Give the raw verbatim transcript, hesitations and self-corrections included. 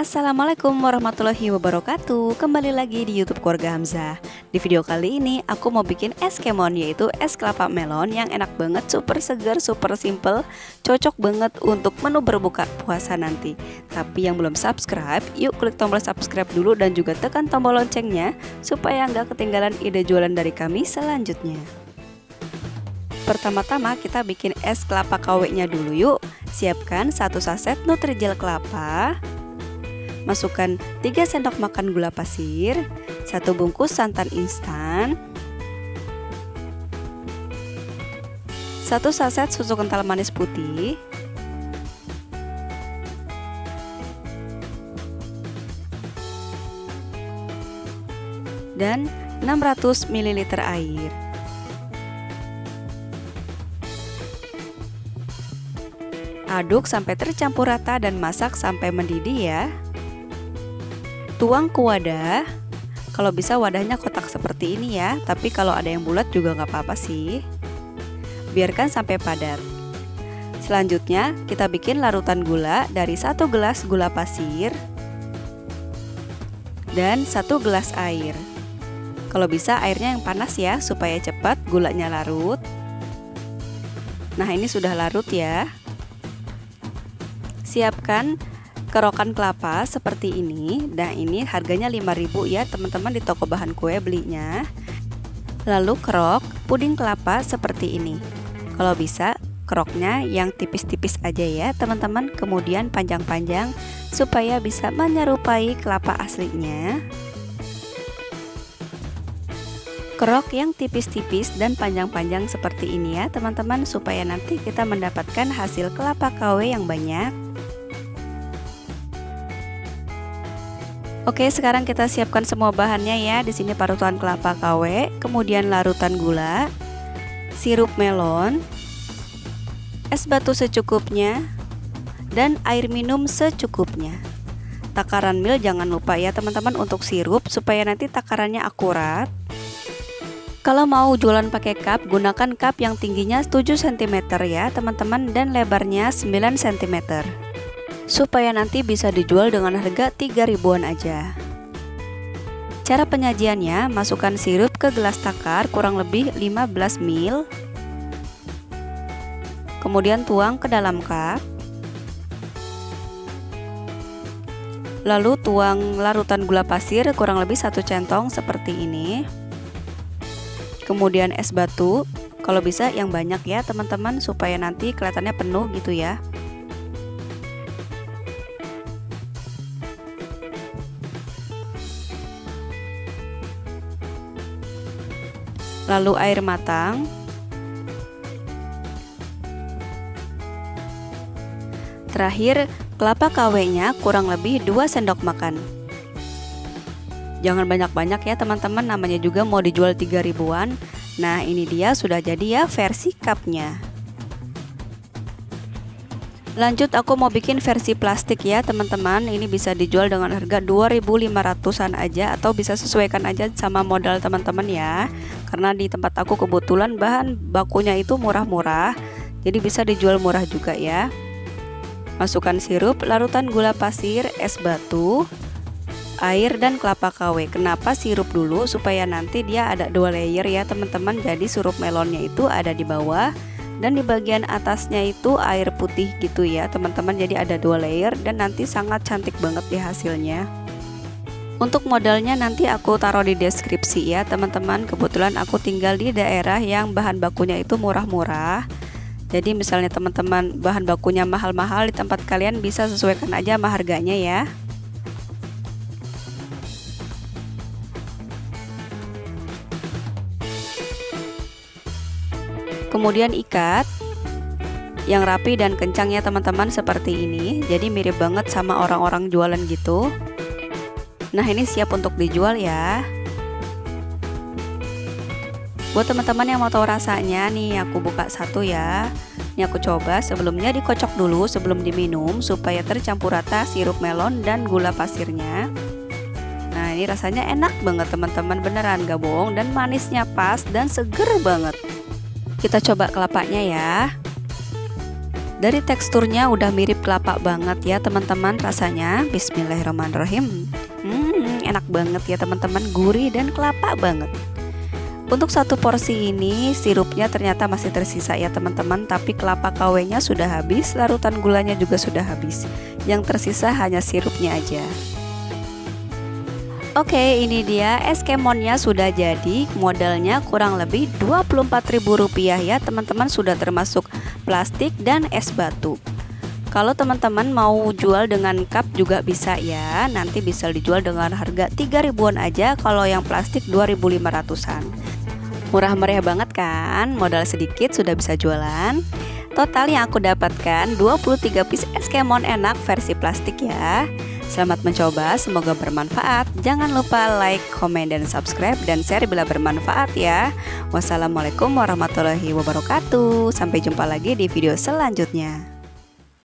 Assalamualaikum warahmatullahi wabarakatuh. Kembali lagi di YouTube Keluarga Hamzah. Di video kali ini aku mau bikin es kemon, yaitu es kelapa melon yang enak banget, super segar, super simple, cocok banget untuk menu berbuka puasa nanti. Tapi yang belum subscribe, yuk klik tombol subscribe dulu dan juga tekan tombol loncengnya supaya nggak ketinggalan ide jualan dari kami selanjutnya. Pertama-tama kita bikin es kelapa K W-nya dulu yuk. Siapkan satu saset Nutrijel kelapa, masukkan tiga sendok makan gula pasir, satu bungkus santan instan, satu saset susu kental manis putih, dan enam ratus mililiter air. Aduk sampai tercampur rata dan masak sampai mendidih ya. Tuang ke wadah. Kalau bisa wadahnya kotak seperti ini ya, tapi kalau ada yang bulat juga nggak apa-apa sih. Biarkan sampai padat. Selanjutnya kita bikin larutan gula dari satu gelas gula pasir dan satu gelas air. Kalau bisa airnya yang panas ya, supaya cepat gulanya larut. Nah, ini sudah larut ya. Siapkan kerokan kelapa seperti ini. Nah, ini harganya lima ribu ya teman-teman, di toko bahan kue belinya. Lalu kerok puding kelapa seperti ini. Kalau bisa keroknya yang tipis-tipis aja ya teman-teman, kemudian panjang-panjang supaya bisa menyerupai kelapa aslinya. Kerok yang tipis-tipis dan panjang-panjang seperti ini ya teman-teman, supaya nanti kita mendapatkan hasil kelapa K W yang banyak. Oke, sekarang kita siapkan semua bahannya ya. Di sini parutan kelapa K W, kemudian larutan gula, sirup melon, es batu secukupnya, dan air minum secukupnya. Takaran mil jangan lupa ya teman-teman untuk sirup, supaya nanti takarannya akurat. Kalau mau jualan pakai cup, gunakan cup yang tingginya tujuh sentimeter ya teman-teman, dan lebarnya sembilan sentimeter. Supaya nanti bisa dijual dengan harga tiga ribuan aja. Cara penyajiannya, masukkan sirup ke gelas takar kurang lebih lima belas mililiter. Kemudian tuang ke dalam cup. Lalu tuang larutan gula pasir kurang lebih satu centong seperti ini. Kemudian es batu, kalau bisa yang banyak ya teman-teman, supaya nanti kelihatannya penuh gitu ya. Lalu air matang, terakhir kelapa K W-nya kurang lebih dua sendok makan. Jangan banyak-banyak ya teman-teman, namanya juga mau dijual tiga ribuan. Nah, ini dia sudah jadi ya versi cupnya. Lanjut aku mau bikin versi plastik ya teman-teman. Ini bisa dijual dengan harga dua ribu lima ratusan aja, atau bisa sesuaikan aja sama modal teman-teman ya. Karena di tempat aku kebetulan bahan bakunya itu murah-murah, jadi bisa dijual murah juga ya. Masukkan sirup, larutan gula pasir, es batu, air, dan kelapa K W. Kenapa sirup dulu? Supaya nanti dia ada dua layer ya teman-teman. Jadi sirup melonnya itu ada di bawah, dan di bagian atasnya itu air putih gitu ya teman-teman. Jadi ada dua layer dan nanti sangat cantik banget di hasilnya. Untuk modalnya nanti aku taruh di deskripsi ya teman-teman. Kebetulan aku tinggal di daerah yang bahan bakunya itu murah-murah. Jadi misalnya teman-teman bahan bakunya mahal-mahal, di tempat kalian bisa sesuaikan aja sama harganya ya. Kemudian ikat yang rapi dan kencang ya teman-teman, seperti ini. Jadi mirip banget sama orang-orang jualan gitu. Nah, ini siap untuk dijual ya. Buat teman-teman yang mau tahu rasanya nih, aku buka satu ya. Ini aku coba, sebelumnya dikocok dulu sebelum diminum supaya tercampur rata sirup melon dan gula pasirnya. Nah, ini rasanya enak banget teman-teman, beneran gak bohong, dan manisnya pas dan seger banget. Kita coba kelapanya ya. Dari teksturnya udah mirip kelapa banget ya teman-teman rasanya. Bismillahirrahmanirrahim. Hmm, enak banget ya teman-teman, gurih dan kelapa banget. Untuk satu porsi ini sirupnya ternyata masih tersisa ya teman-teman, tapi kelapa K W-nya sudah habis, larutan gulanya juga sudah habis. Yang tersisa hanya sirupnya aja. Oke, ini dia es kemonnya sudah jadi. Modalnya kurang lebih dua puluh empat ribu rupiah ya teman-teman, sudah termasuk plastik dan es batu. Kalau teman-teman mau jual dengan cup juga bisa ya. Nanti bisa dijual dengan harga tiga ribuan aja, kalau yang plastik dua ribu lima ratusan. Murah meriah banget kan? Modal sedikit sudah bisa jualan. Total yang aku dapatkan dua puluh tiga piece es kemon enak versi plastik ya. Selamat mencoba, semoga bermanfaat. Jangan lupa like, komen, dan subscribe, dan share bila bermanfaat ya. Wassalamualaikum warahmatullahi wabarakatuh. Sampai jumpa lagi di video selanjutnya.